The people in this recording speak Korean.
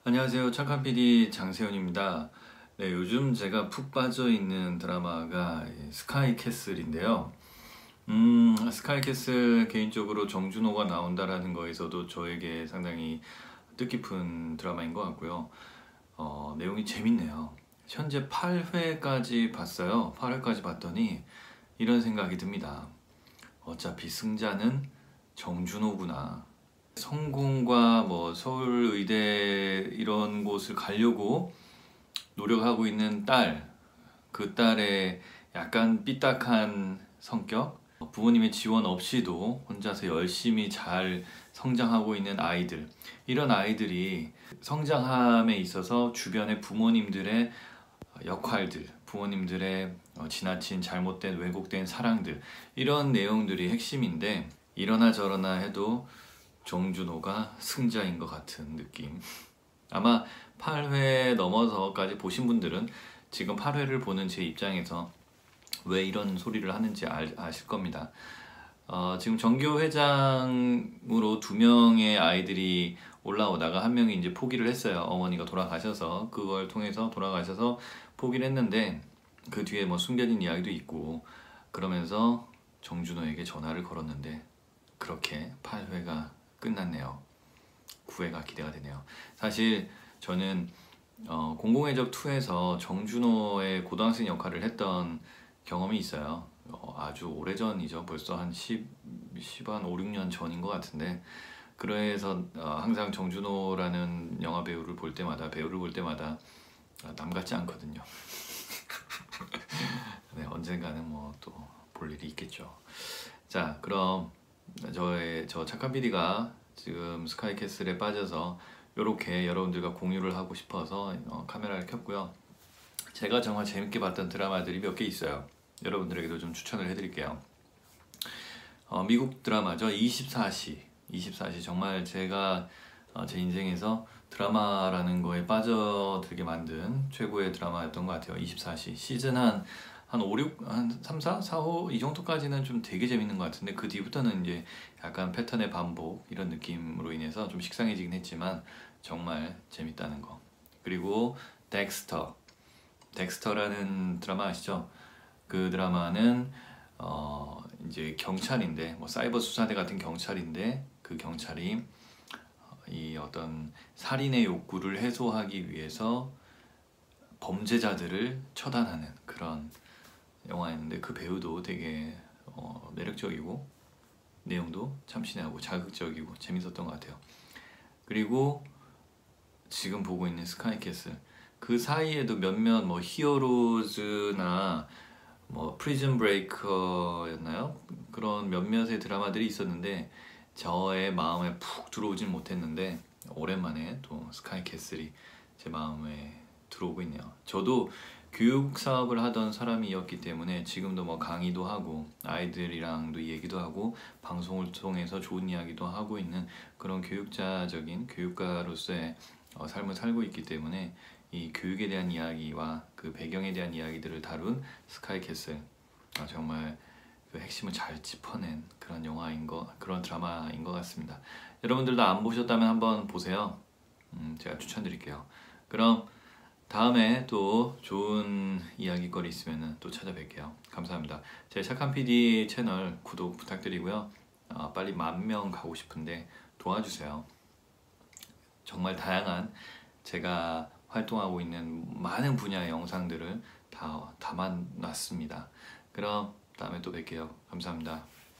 안녕하세요. 착한 PD 장세훈입니다. 네, 요즘 제가 푹 빠져 있는 드라마가 스카이 캐슬인데요. 스카이 캐슬 개인적으로 정준호가 나온다라는 거에서도 저에게 상당히 뜻깊은 드라마인 것 같고요. 내용이 재밌네요. 현재 8회까지 봤어요. 8회까지 봤더니 이런 생각이 듭니다. 어차피 승자는 정준호구나. 성공과 뭐 서울의대 이런 곳을 가려고 노력하고 있는 딸, 그 딸의 약간 삐딱한 성격, 부모님의 지원 없이도 혼자서 열심히 잘 성장하고 있는 아이들, 이런 아이들이 성장함에 있어서 주변의 부모님들의 역할들, 부모님들의 지나친 잘못된 왜곡된 사랑들, 이런 내용들이 핵심인데, 이러나 저러나 해도 정준호가 승자인 것 같은 느낌. 아마 8회 넘어서까지 보신 분들은 지금 8회를 보는 제 입장에서 왜 이런 소리를 하는지 아실 겁니다. 지금 정교 회장으로 2명의 아이들이 올라오다가 한 명이 이제 포기를 했어요. 어머니가 돌아가셔서, 그걸 통해서 돌아가셔서 포기를 했는데, 그 뒤에 뭐 숨겨진 이야기도 있고, 그러면서 정준호에게 전화를 걸었는데 그렇게 8회가 끝났네요. 9회가 기대가 되네요. 사실 저는 공공의적 2에서 정준호의 고등학생 역할을 했던 경험이 있어요. 아주 오래전이죠. 벌써 한 5, 6년 전인 것 같은데, 그래서 항상 정준호라는 영화 배우를 볼 때마다 남 같지 않거든요. 네, 언젠가는 뭐 또 볼 일이 있겠죠. 자, 그럼 저 착한 PD가 지금 스카이캐슬에 빠져서 이렇게 여러분들과 공유를 하고 싶어서 카메라를 켰고요. 제가 정말 재밌게 봤던 드라마들이 몇 개 있어요. 여러분들에게도 좀 추천을 해드릴게요. 미국 드라마죠. 24시 정말 제가 제 인생에서 드라마라는 거에 빠져들게 만든 최고의 드라마였던 것 같아요. 24시 시즌 한 5, 6, 한 3, 4, 4호 이 정도까지는 좀 되게 재밌는 것 같은데, 그 뒤부터는 이제 약간 패턴의 반복 이런 느낌으로 인해서 좀 식상해지긴 했지만 정말 재밌다는 거. 그리고 덱스터라는 드라마 아시죠? 그 드라마는 이제 경찰인데, 뭐 사이버 수사대 같은 경찰인데, 그 경찰이 이 어떤 살인의 욕구를 해소하기 위해서 범죄자들을 처단하는 그런 영화였는데, 그 배우도 되게 매력적이고 내용도 참신하고 자극적이고 재밌었던 것 같아요. 그리고 지금 보고 있는 스카이캐슬, 그 사이에도 몇몇 뭐 히어로즈나 뭐 프리즌 브레이커였나요? 그런 몇몇의 드라마들이 있었는데 저의 마음에 푹 들어오진 못했는데, 오랜만에 또 스카이캐슬이 제 마음에 들어오고 있네요. 저도 교육 사업을 하던 사람이었기 때문에 지금도 뭐 강의도 하고 아이들이랑도 얘기도 하고 방송을 통해서 좋은 이야기도 하고 있는 그런 교육가로서의 삶을 살고 있기 때문에, 이 교육에 대한 이야기와 그 배경에 대한 이야기들을 다룬 스카이캐슬, 정말 그 핵심을 잘 짚어낸 그런 그런 드라마인 것 같습니다. 여러분들도 안 보셨다면 한번 보세요. 제가 추천드릴게요. 그럼 다음에 또 좋은 이야기거리 있으면 또 찾아뵐게요. 감사합니다. 제 착한 PD 채널 구독 부탁드리고요. 빨리 10,000명 가고 싶은데 도와주세요. 정말 다양한 제가 활동하고 있는 많은 분야의 영상들을 다 담아놨습니다. 그럼 다음에 또 뵐게요. 감사합니다.